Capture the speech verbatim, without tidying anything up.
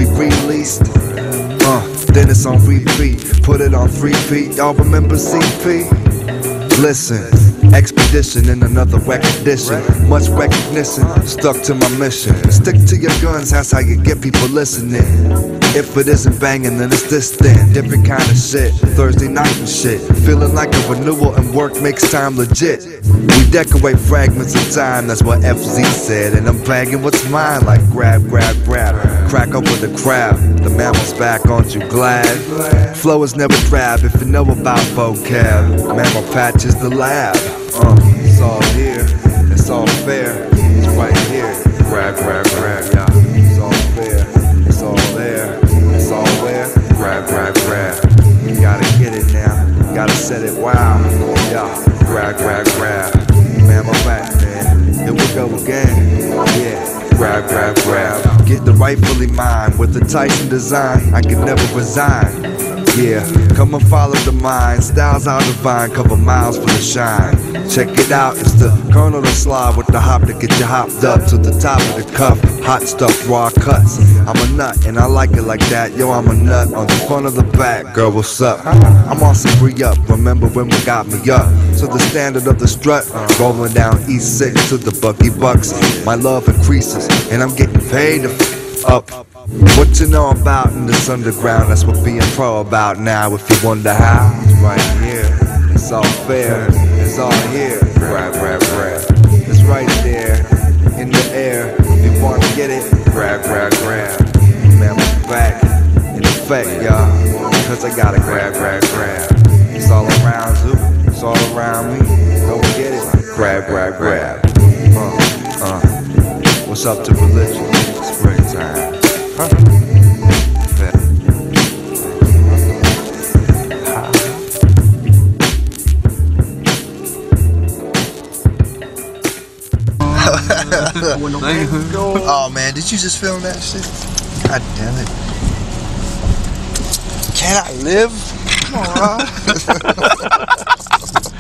released. Uh, then it's on repeat. Put it on three feet. Y'all remember C P? Listen, expedition in another recognition. Much recognition, stuck to my mission. Stick to your guns, that's how you get people listening. If it isn't banging, then it's this then. Different kind of shit, Thursday night and shit. Feeling like a renewal and work makes time legit. We decorate fragments of time, that's what F Z said. And I'm bagging what's mine, like grab, grab, grab. Crack up with the crowd, the mammal's back, aren't you glad? Flow is never drab if you know about vocab. Mammal patch is the lab. Uh, it's all here, it's all fair. It's right here, grab, grab, grab, yeah. It's all fair, it's all there. It's all where, grab, grab, grab. You gotta get it now, gotta set it, wow. Yeah, grab, grab, grab. Man, my back, man, here we go again. Yeah, grab, grab, grab. Get the rightfully mine with the Tyson design. I can never resign. Yeah, come and follow the mind. Styles are divine, cover miles for the shine. Check it out, it's the Colonel the Slav with the hop to get you hopped up to the top of the cuff. Hot stuff, raw cuts. I'm a nut and I like it like that. Yo, I'm a nut on the front of the back. Girl, what's up? I'm on some re-up. Remember when we got me up? So the standard of the strut, rolling down E six to the Bucky Bucks. My love increases and I'm getting paid to f up. What you know about in this underground, that's what being pro about now. If you wonder how, it's right here, it's all fair, it's all here. Grab, grab, grab, it's right there, in the air. If you wanna get it, grab, grab, grab. Man, I'm back, in effect, y'all, cause I gotta grab, grab, grab. It's all around you, it's all around me. Don't get it, grab, grab, grab. Uh, uh, what's up to religion? Springtime. Huh? Oh man, did you just film that shit? God damn it. Can I live? Come on, Rob.